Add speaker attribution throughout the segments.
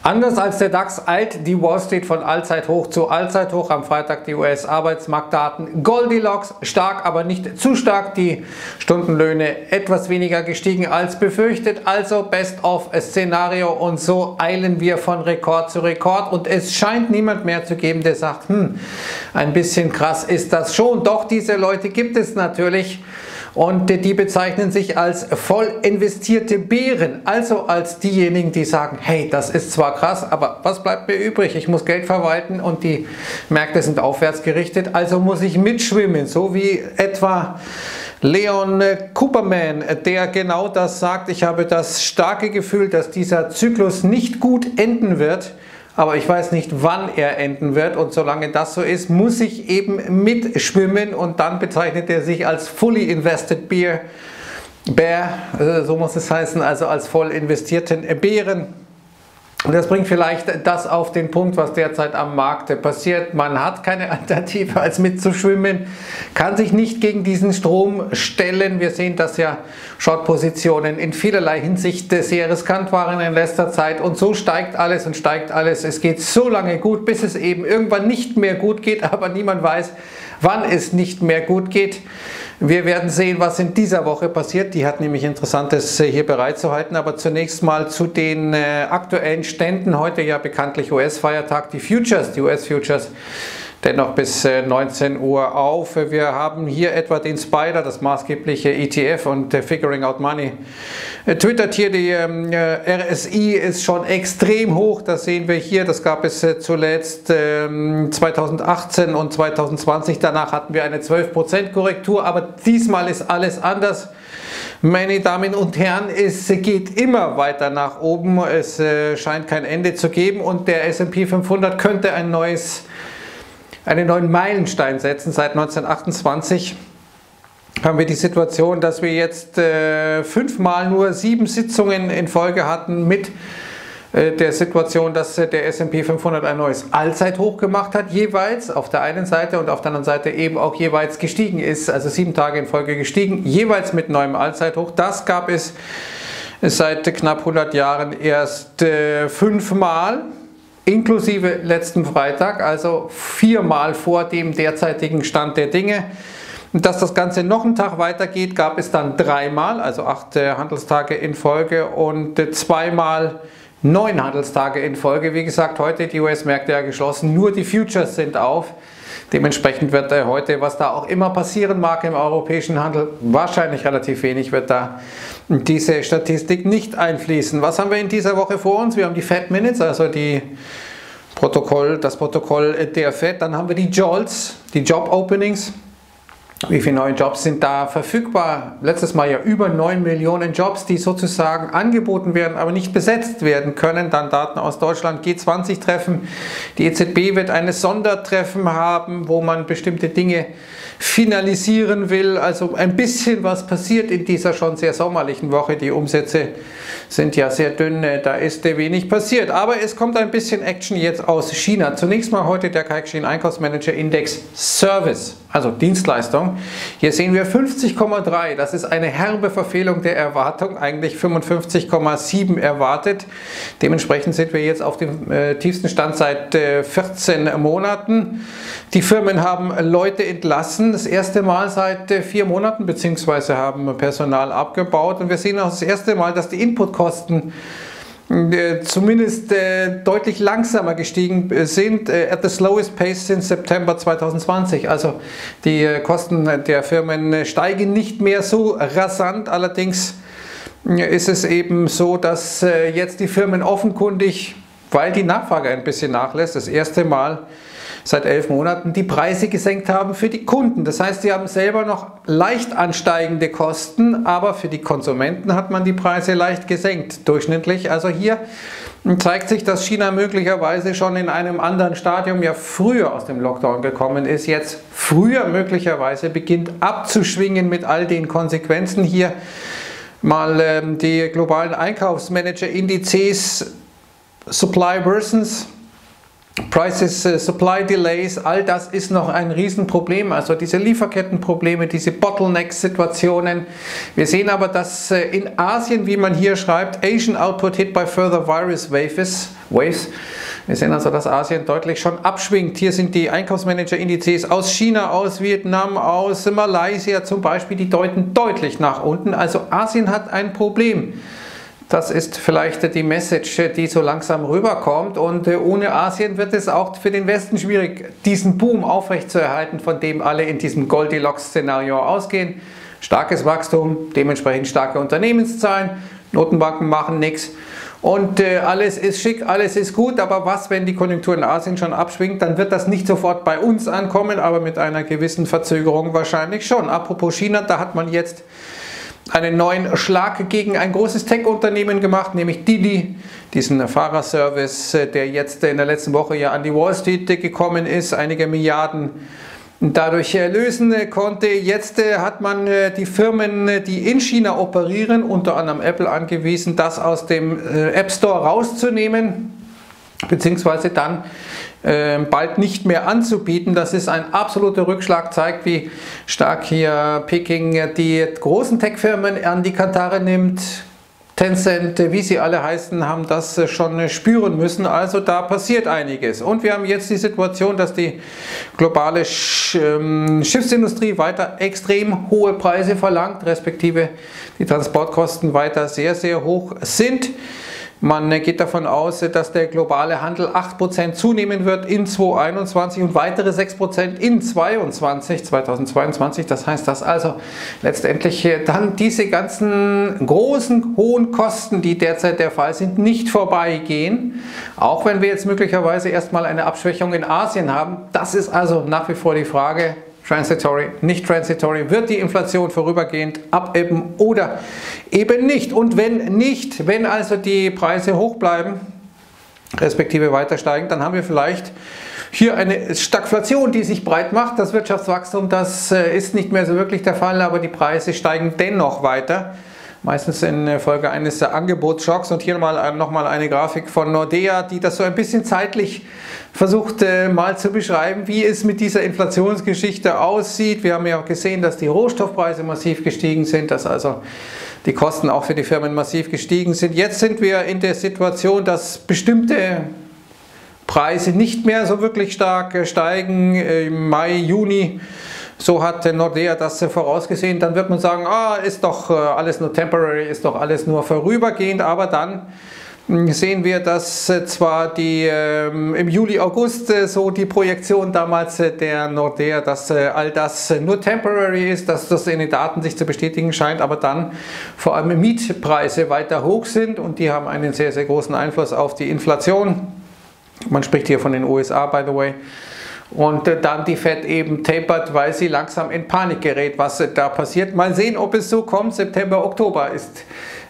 Speaker 1: Anders als der DAX eilt die Wall Street von Allzeithoch zu Allzeithoch. Am Freitag die US-Arbeitsmarktdaten. Goldilocks stark, aber nicht zu stark. Die Stundenlöhne etwas weniger gestiegen als befürchtet. Also Best-of-Szenario, und so eilen wir von Rekord zu Rekord. Und es scheint niemand mehr zu geben, der sagt, ein bisschen krass ist das schon. Doch diese Leute gibt es natürlich. Und die bezeichnen sich als voll investierte Bären, also als diejenigen, die sagen, hey, das ist zwar krass, aber was bleibt mir übrig? Ich muss Geld verwalten und die Märkte sind aufwärts gerichtet, also muss ich mitschwimmen, so wie etwa Leon Cooperman, der genau das sagt. Ich habe das starke Gefühl, dass dieser Zyklus nicht gut enden wird. Aber ich weiß nicht, wann er enden wird, und solange das so ist, muss ich eben mitschwimmen, und dann bezeichnet er sich als Fully Invested Bear, so muss es heißen, also als voll investierten Bären. Und das bringt vielleicht das auf den Punkt, was derzeit am Markt passiert. Man hat keine Alternative als mitzuschwimmen, kann sich nicht gegen diesen Strom stellen. Wir sehen, dass ja Short-Positionen in vielerlei Hinsicht sehr riskant waren in letzter Zeit. Und so steigt alles und steigt alles. Es geht so lange gut, bis es eben irgendwann nicht mehr gut geht, aber niemand weiß, wann es nicht mehr gut geht. Wir werden sehen, was in dieser Woche passiert. Die hat nämlich Interessantes hier bereitzuhalten. Aber zunächst mal zu den aktuellen Ständen. Heute ja bekanntlich US-Feiertag. Die US-Futures, dennoch bis 19 Uhr auf. Wir haben hier etwa den Spider, das maßgebliche ETF, und Figuring Out Money twittert hier, die RSI ist schon extrem hoch. Das sehen wir hier. Das gab es zuletzt 2018 und 2020. Danach hatten wir eine 12% Korrektur, aber diesmal ist alles anders. Meine Damen und Herren, es geht immer weiter nach oben. Es scheint kein Ende zu geben, und der S&P 500 könnte einen neuen Meilenstein setzen. Seit 1928 haben wir die Situation, dass wir jetzt 5-mal nur 7 Sitzungen in Folge hatten mit der Situation, dass der S&P 500 ein neues Allzeithoch gemacht hat, jeweils auf der einen Seite, und auf der anderen Seite eben auch jeweils gestiegen ist, also 7 Tage in Folge gestiegen, jeweils mit neuem Allzeithoch. Das gab es seit knapp 100 Jahren erst 5-mal. Inklusive letzten Freitag, also 4-mal vor dem derzeitigen Stand der Dinge. Und dass das Ganze noch einen Tag weitergeht, gab es dann 3-mal, also 8 Handelstage in Folge, und 2-mal 9 Handelstage in Folge. Wie gesagt, heute die US-Märkte ja geschlossen, nur die Futures sind auf. Dementsprechend wird heute, was da auch immer passieren mag im europäischen Handel, wahrscheinlich relativ wenig, wird da diese Statistik nicht einfließen. Was haben wir in dieser Woche vor uns? Wir haben die Fed Minutes, also das Protokoll der Fed. Dann haben wir die JOLTS, die Job Openings. Wie viele neue Jobs sind da verfügbar? Letztes Mal ja über 9 Millionen Jobs, die sozusagen angeboten werden, aber nicht besetzt werden können. Dann Daten aus Deutschland, G20-Treffen. Die EZB wird ein Sondertreffen haben, wo man bestimmte Dinge finalisieren will. Also ein bisschen was passiert in dieser schon sehr sommerlichen Woche. Die Umsätze sind ja sehr dünn, da ist wenig passiert. Aber es kommt ein bisschen Action jetzt aus China. Zunächst mal heute der Caixin Einkaufsmanager Index Service, also Dienstleistung. Hier sehen wir 50,3. Das ist eine herbe Verfehlung der Erwartung. Eigentlich 55,7 erwartet. Dementsprechend sind wir jetzt auf dem tiefsten Stand seit 14 Monaten. Die Firmen haben Leute entlassen. Das erste Mal seit 4 Monaten, beziehungsweise haben Personal abgebaut. Und wir sehen auch das erste Mal, dass die Inputkosten zumindest deutlich langsamer gestiegen sind, at the slowest pace since September 2020. Also die Kosten der Firmen steigen nicht mehr so rasant. Allerdings ist es eben so, dass jetzt die Firmen offenkundig, weil die Nachfrage ein bisschen nachlässt, das erste Mal seit 11 Monaten die Preise gesenkt haben für die Kunden. Das heißt, sie haben selber noch leicht ansteigende Kosten, aber für die Konsumenten hat man die Preise leicht gesenkt, durchschnittlich. Also hier zeigt sich, dass China möglicherweise schon in einem anderen Stadium ja früher aus dem Lockdown gekommen ist, jetzt früher möglicherweise beginnt abzuschwingen mit all den Konsequenzen. Hier mal die globalen Einkaufsmanager-Indizes, Supply versus Prices, Supply Delays, all das ist noch ein Riesenproblem, also diese Lieferkettenprobleme, diese Bottleneck-Situationen. Wir sehen aber, dass in Asien, wie man hier schreibt, Asian Output hit by further virus waves. Wir sehen also, dass Asien deutlich schon abschwingt. Hier sind die Einkaufsmanager-Indizes aus China, aus Vietnam, aus Malaysia zum Beispiel, die deuten deutlich nach unten. Also Asien hat ein Problem. Das ist vielleicht die Message, die so langsam rüberkommt, und ohne Asien wird es auch für den Westen schwierig, diesen Boom aufrechtzuerhalten, von dem alle in diesem Goldilocks-Szenario ausgehen. Starkes Wachstum, dementsprechend starke Unternehmenszahlen, Notenbanken machen nichts und alles ist schick, alles ist gut, aber was, wenn die Konjunktur in Asien schon abschwingt, dann wird das nicht sofort bei uns ankommen, aber mit einer gewissen Verzögerung wahrscheinlich schon. Apropos China, da hat man jetzt einen neuen Schlag gegen ein großes Tech-Unternehmen gemacht, nämlich Didi, diesen Fahrerservice, der jetzt in der letzten Woche ja an die Wall Street gekommen ist, einige Milliarden dadurch lösen konnte. Jetzt hat man die Firmen, die in China operieren, unter anderem Apple, angewiesen, das aus dem App Store rauszunehmen, beziehungsweise dann bald nicht mehr anzubieten. Das ist ein absoluter Rückschlag, zeigt, wie stark hier Peking die großen Tech-Firmen an die Kantare nimmt. Tencent, wie sie alle heißen, haben das schon spüren müssen, also da passiert einiges. Und wir haben jetzt die Situation, dass die globale Schiffsindustrie weiter extrem hohe Preise verlangt, respektive die Transportkosten weiter sehr, sehr hoch sind. Man geht davon aus, dass der globale Handel 8% zunehmen wird in 2021 und weitere 6% in 2022. Das heißt, dass also letztendlich dann diese ganzen großen, hohen Kosten, die derzeit der Fall sind, nicht vorbeigehen. Auch wenn wir jetzt möglicherweise erstmal eine Abschwächung in Asien haben. Das ist also nach wie vor die Frage. Transitory, nicht transitory, wird die Inflation vorübergehend abebben oder eben nicht? Und wenn nicht, wenn also die Preise hoch bleiben, respektive weiter steigen, dann haben wir vielleicht hier eine Stagflation, die sich breit macht. Das Wirtschaftswachstum, das ist nicht mehr so wirklich der Fall, aber die Preise steigen dennoch weiter. Meistens in Folge eines Angebotsschocks. Und hier nochmal eine Grafik von Nordea, die das so ein bisschen zeitlich versucht mal zu beschreiben, wie es mit dieser Inflationsgeschichte aussieht. Wir haben ja auch gesehen, dass die Rohstoffpreise massiv gestiegen sind, dass also die Kosten auch für die Firmen massiv gestiegen sind. Jetzt sind wir in der Situation, dass bestimmte Preise nicht mehr so wirklich stark steigen. Im Mai, Juni, so hat Nordea das vorausgesehen. Dann wird man sagen, ist doch alles nur temporary, ist doch alles nur vorübergehend, aber dann sehen wir, dass zwar im Juli, August so die Projektion damals der Nordea, dass all das nur temporary ist, dass das in den Daten sich zu bestätigen scheint, aber dann vor allem Mietpreise weiter hoch sind und die haben einen sehr, sehr großen Einfluss auf die Inflation. Man spricht hier von den USA, by the way. Und dann die Fed eben tapert, weil sie langsam in Panik gerät, was da passiert. Mal sehen, ob es so kommt. September, Oktober ist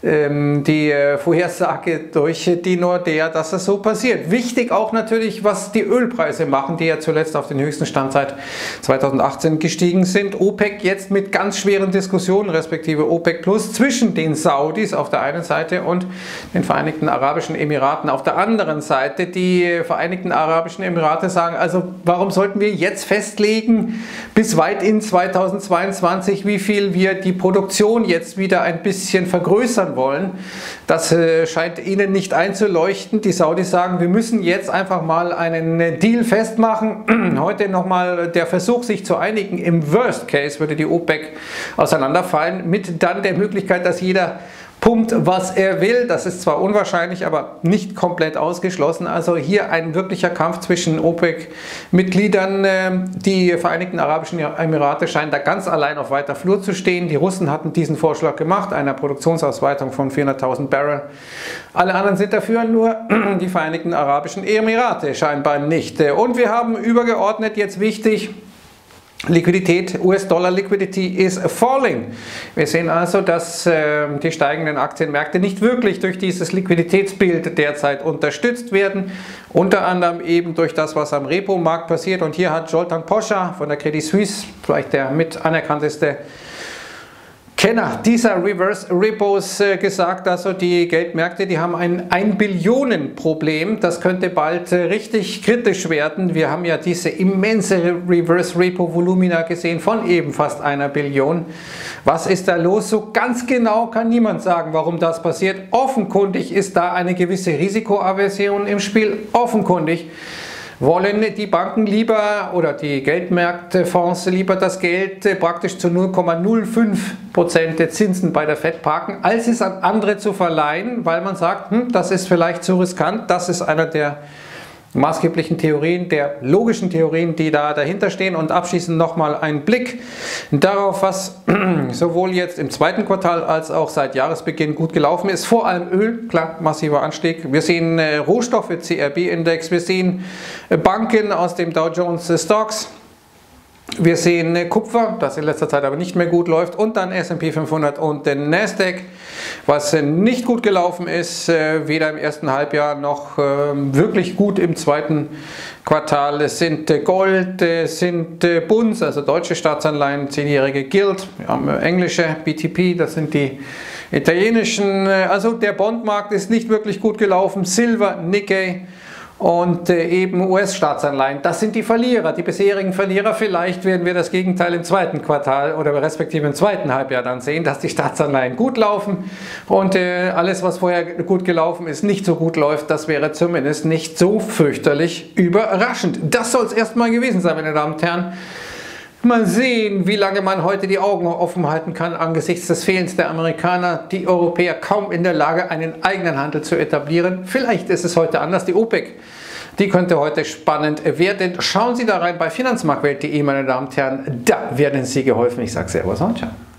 Speaker 1: die Vorhersage durch die Nordea, dass das so passiert. Wichtig auch natürlich, was die Ölpreise machen, die ja zuletzt auf den höchsten Stand seit 2018 gestiegen sind. OPEC jetzt mit ganz schweren Diskussionen, respektive OPEC Plus, zwischen den Saudis auf der einen Seite und den Vereinigten Arabischen Emiraten auf der anderen Seite. Die Vereinigten Arabischen Emirate sagen, also warum sollten wir jetzt festlegen, bis weit in 2022, wie viel wir die Produktion jetzt wieder ein bisschen vergrößern wollen. Das scheint ihnen nicht einzuleuchten. Die Saudis sagen, wir müssen jetzt einfach mal einen Deal festmachen. Heute nochmal der Versuch, sich zu einigen. Im Worst Case würde die OPEC auseinanderfallen, mit dann der Möglichkeit, dass jeder pumpt, was er will. Das ist zwar unwahrscheinlich, aber nicht komplett ausgeschlossen. Also hier ein wirklicher Kampf zwischen OPEC-Mitgliedern. Die Vereinigten Arabischen Emirate scheinen da ganz allein auf weiter Flur zu stehen. Die Russen hatten diesen Vorschlag gemacht, einer Produktionsausweitung von 400.000 Barrel. Alle anderen sind dafür, nur die Vereinigten Arabischen Emirate scheinbar nicht. Und wir haben übergeordnet jetzt wichtig, Liquidität, US-Dollar-Liquidity is falling. Wir sehen also, dass die steigenden Aktienmärkte nicht wirklich durch dieses Liquiditätsbild derzeit unterstützt werden. Unter anderem eben durch das, was am Repo-Markt passiert. Und hier hat Zoltan Poscha von der Credit Suisse, vielleicht der mit anerkannteste Kenner dieser Reverse Repos gesagt, also die Geldmärkte, die haben ein 1 Billionen Problem. Das könnte bald richtig kritisch werden. Wir haben ja diese immense Reverse Repo Volumina gesehen von eben fast 1 Billion. Was ist da los? So ganz genau kann niemand sagen, warum das passiert. Offenkundig ist da eine gewisse Risikoaversion im Spiel. Offenkundig wollen die Banken lieber oder die Geldmärktefonds lieber das Geld praktisch zu 0,05% Zinsen bei der Fed parken, als es an andere zu verleihen, weil man sagt, das ist vielleicht zu riskant. Das ist einer der maßgeblichen Theorien, der logischen Theorien, die da dahinter stehen. Und abschließend nochmal ein Blick darauf, was sowohl jetzt im zweiten Quartal als auch seit Jahresbeginn gut gelaufen ist. Vor allem Öl, klar, massiver Anstieg. Wir sehen Rohstoffe, CRB-Index, wir sehen Banken aus dem Dow Jones Stocks. Wir sehen Kupfer, das in letzter Zeit aber nicht mehr gut läuft, und dann S&P 500 und den Nasdaq. Was nicht gut gelaufen ist, weder im ersten Halbjahr noch wirklich gut im zweiten Quartal, es sind Gold, es sind Bunds, also deutsche Staatsanleihen, 10-jährige Gilt, wir haben englische BTP, das sind die italienischen, also der Bondmarkt ist nicht wirklich gut gelaufen, Silber, Nikkei und eben US-Staatsanleihen. Das sind die Verlierer, die bisherigen Verlierer. Vielleicht werden wir das Gegenteil im zweiten Quartal oder respektive im zweiten Halbjahr dann sehen, dass die Staatsanleihen gut laufen und alles, was vorher gut gelaufen ist, nicht so gut läuft. Das wäre zumindest nicht so fürchterlich überraschend. Das soll es erstmal gewesen sein, meine Damen und Herren. Mal sehen, wie lange man heute die Augen offen halten kann angesichts des Fehlens der Amerikaner, die Europäer kaum in der Lage, einen eigenen Handel zu etablieren. Vielleicht ist es heute anders. Die OPEC, die könnte heute spannend werden. Schauen Sie da rein bei finanzmarktwelt.de, meine Damen und Herren. Da werden Sie geholfen. Ich sage Servus und ciao.